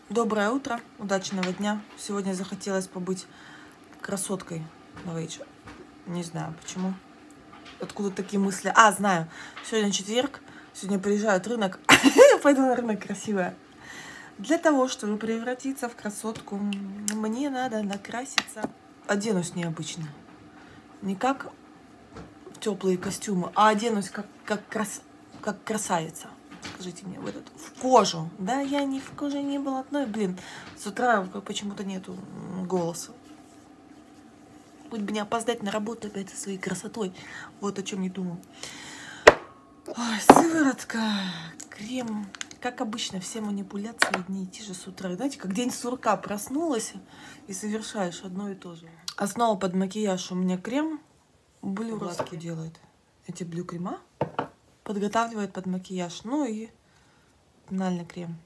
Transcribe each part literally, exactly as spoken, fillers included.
Доброе утро, удачного дня. Сегодня захотелось побыть красоткой на вечер. Не знаю почему. Откуда такие мысли? А, знаю. Сегодня четверг. Сегодня приезжает рынок. Я пойду на рынок красивая. Для того, чтобы превратиться в красотку, мне надо накраситься. Оденусь необычно. Не как в теплые костюмы, а оденусь как, как, крас... как красавица. Скажите мне, в, этот, в кожу. Да, я не в коже не блатной. Блин, с утра почему-то нету голоса. Хоть бы не опоздать на работу опять со своей красотой. Вот о чем не думал. Ой, сыворотка, крем. Как обычно, все манипуляции одни и те же с утра. Знаете, как день сурка, проснулась и совершаешь одно и то же. Основа под макияж у меня крем. Блю глазки делает. Эти блю крема подготавливает под макияж. Ну и тональный крем.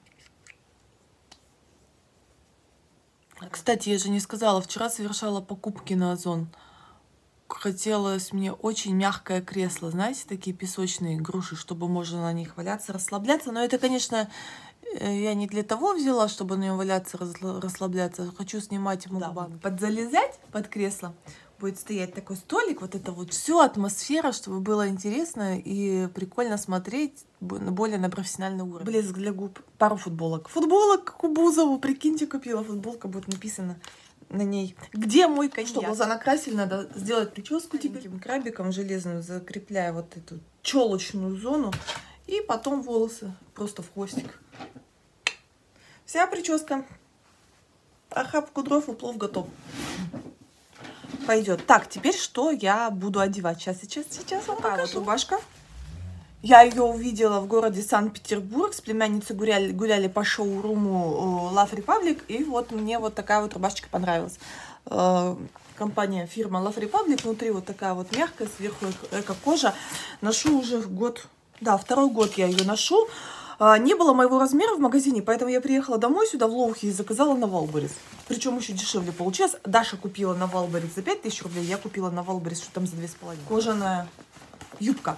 Кстати, я же не сказала, вчера совершала покупки на Озон. Хотелось мне очень мягкое кресло, знаете, такие песочные груши, чтобы можно на них валяться, расслабляться. Но это, конечно, я не для того взяла, чтобы на нем валяться, расслабляться. Хочу снимать мукбанг. Да. Подзалезать под кресло. Будет стоять такой столик, вот это вот все, атмосфера, чтобы было интересно и прикольно смотреть, более на профессиональный уровень. Блеск для губ, пару футболок. Футболок Кубузову, прикиньте, купила футболка, будет написано на ней. Где мой коньяк? Что, глаза накрасили, надо сделать прическу таким крабиком железным, закрепляя вот эту челочную зону, и потом волосы просто в хвостик. Вся прическа. Охапку дров и плов готов. Пойдет. Так, теперь что я буду одевать? Сейчас, сейчас, сейчас вам покажу. А, вот рубашка. Я ее увидела в городе Санкт-Петербург. С племянницей гуляли, гуляли по шоуруму Love Republic. И вот мне вот такая вот рубашечка понравилась. Э, компания, фирма Love Republic. Внутри вот такая вот мягкая, сверху эко-кожа. Ношу уже год. Да, второй год я ее ношу. Не было моего размера в магазине, поэтому я приехала домой сюда в Лоухе и заказала на Валберис. Причем еще дешевле получилось. Даша купила на Валберис за пять тысяч рублей, я купила на Валберис, что там за две с половиной. Кожаная юбка.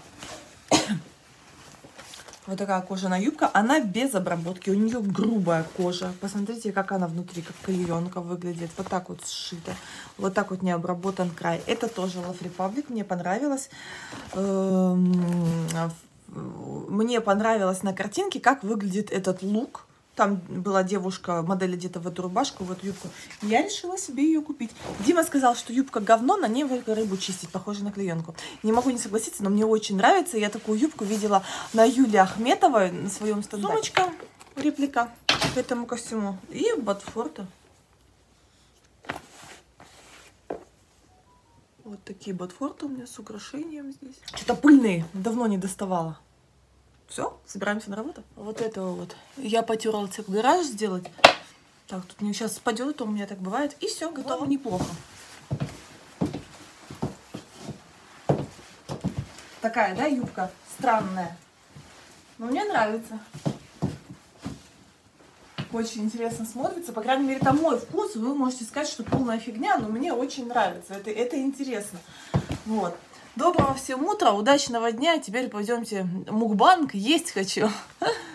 Вот такая кожаная юбка. Она без обработки, у нее грубая кожа. Посмотрите, как она внутри, как клеенка выглядит. Вот так вот сшита. Вот так вот не обработан край. Это тоже Love Republic, мне понравилось. Мне понравилось на картинке, как выглядит этот лук. Там была девушка, модель одета в эту рубашку, в эту юбку. Я решила себе ее купить. Дима сказал, что юбка говно, на ней рыбу чистить, похоже на клеенку. Не могу не согласиться, но мне очень нравится. Я такую юбку видела на Юлии Ахметовой на своем стендаре. Сумочка, реплика к этому костюму. И ботфорты. Вот такие ботфорты у меня с украшением здесь. Что-то пыльные, давно не доставала. Все, собираемся на работу. Вот этого вот. Я потерла цепь гараж сделать. Так, тут мне сейчас спадет, то у меня так бывает. И все, готово. Вот. Неплохо. Такая, да, юбка странная. Но мне нравится. Очень интересно смотрится. По крайней мере, там мой вкус. Вы можете сказать, что полная фигня, но мне очень нравится. Это, это интересно. Вот. Доброго всем утра, удачного дня. Теперь пойдемте мукбанг. Есть хочу.